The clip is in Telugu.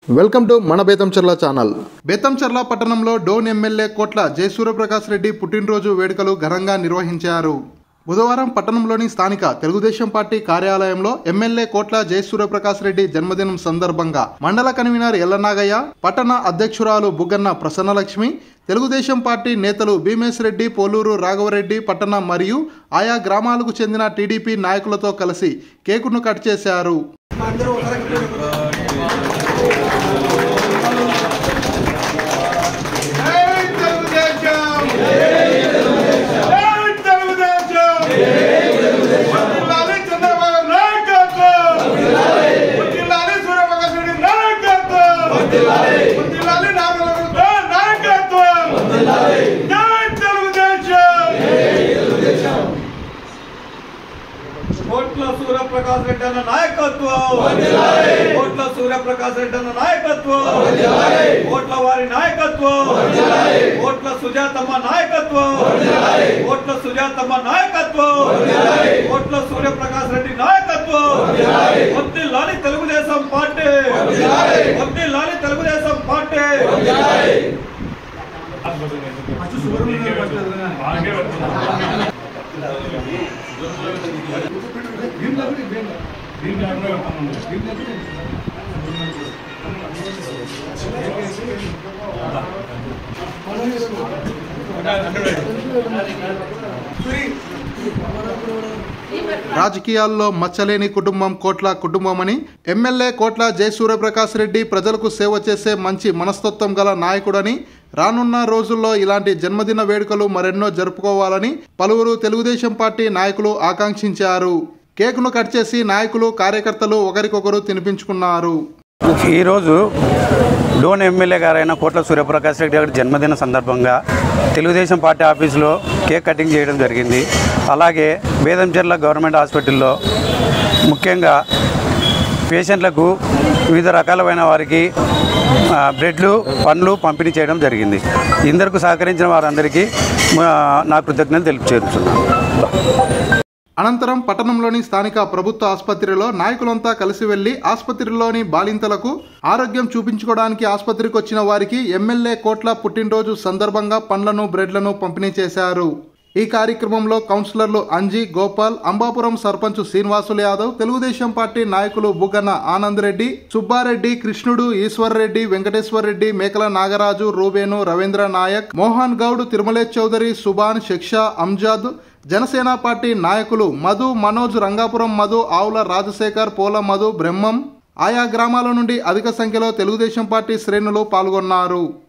వెల్కమ్ టు మన బేతంచెర్ల ఛానల్. బేతంచెర్ల పట్టణంలో డోన్ ఎమ్మెల్యే కోట్ల జె సూర్యప్రకాష్ రెడ్డి పుట్టినరోజు వేడుకలు ఘనంగా నిర్వహించారు. బుధవారం పట్టణంలోని స్థానిక తెలుగుదేశం పార్టీ కార్యాలయంలో ఎమ్మెల్యే కోట్ల జె సూర్యప్రకాష్ రెడ్డి జన్మదినం సందర్భంగా మండల కన్వీనర్ ఎల్లనాగయ్య, పట్టణ అధ్యక్షురాలు బుగ్గన్న ప్రసన్నలక్ష్మి, తెలుగుదేశం పార్టీ నేతలు భీమేశ్ రెడ్డి, పోలూరు రాఘవరెడ్డి, పట్టణ మరియు ఆయా గ్రామాలకు చెందిన టీడీపీ నాయకులతో కలిసి కేకును కట్ చేశారు. కోట్ల సూర్యప్రకాష్ రెడ్డి అన్న నాయకత్వం, కోట్ల సూర్యప్రకాష్ రెడ్డి అన్న నాయకత్వం, కోట్ల వారి నాయకత్వం, కోట్ల సుజాతమ్మ నాయకత్వం, కోట్ల సుజాతమ్మ నాయకత్వం, కోట్ల సూర్యప్రకాష్ రెడ్డి నాయకత్వం. వర్ధిల్లాలి తెలుగుదేశం పార్టీ, వర్ధిల్లాలి తెలుగుదేశం పార్టీ. రాజకీయాల్లో మచ్చలేని కుటుంబం కోట్ల కుటుంబమని ఎమ్మెల్యే కోట్ల జె సూర్యప్రకాష్ రెడ్డి ప్రజలకు సేవ చేసే మంచి మనస్తత్వం గల నాయకుడని, రానున్న రోజుల్లో ఇలాంటి జన్మదిన వేడుకలు మరెన్నో జరుపుకోవాలని పలువురు తెలుగుదేశం పార్టీ నాయకులు ఆకాంక్షించారు. కేకును కట్ చేసి నాయకులు, కార్యకర్తలు ఒకరికొకరు తినిపించుకున్నారు. ఈరోజు డోన్ ఎమ్మెల్యే గారైన కోట్ల సూర్యప్రకాష్ రెడ్డి గారి జన్మదిన సందర్భంగా తెలుగుదేశం పార్టీ ఆఫీసులో కేక్ కటింగ్ చేయడం జరిగింది. అలాగే బేతంచెర్ల గవర్నమెంట్ హాస్పిటల్లో ముఖ్యంగా పేషెంట్లకు వివిధ రకాలైన వారికి బ్రెడ్లు, పండ్లు పంపిణీ చేయడం జరిగింది. ఇందరికి సహకరించిన వారందరికీ నా కృతజ్ఞతలు తెలుపుచేస్తున్నాను. అనంతరం పట్టణంలోని స్థానిక ప్రభుత్వ ఆసుపత్రిలో నాయకులంతా కలిసి వెళ్లి ఆసుపత్రిలోని బాలింతలకు ఆరోగ్యం చూపించుకోవడానికి ఆసుపత్రికి వచ్చిన వారికి ఎమ్మెల్యే కోట్ల పుట్టినరోజు సందర్భంగా పండ్లను, బ్రెడ్లను పంపిణీ చేశారు. ఈ కార్యక్రమంలో కౌన్సిలర్లు అంజీ, గోపాల్, అంబాపురం సర్పంచ్ శ్రీనివాసులు యాదవ్, తెలుగుదేశం పార్టీ నాయకులు బుగ్గన ఆనంద్ రెడ్డి, సుబ్బారెడ్డి, కృష్ణుడు, ఈశ్వర్ రెడ్డి, వెంకటేశ్వర్ రెడ్డి, మేకల నాగరాజు, రూబేను, రవీంద్ర నాయక్, మోహన్ గౌడ్, తిరుమలేష్ చౌదరి, సుబాన్, షిక్షా, అంజాద్, జనసేన పార్టీ నాయకులు మధు, మనోజ్, రంగాపురం మధు, ఆవుల రాజశేఖర్, పోల మధు, బ్రహ్మం, ఆయా గ్రామాల నుండి అధిక సంఖ్యలో తెలుగుదేశం పార్టీ శ్రేణులు పాల్గొన్నారు.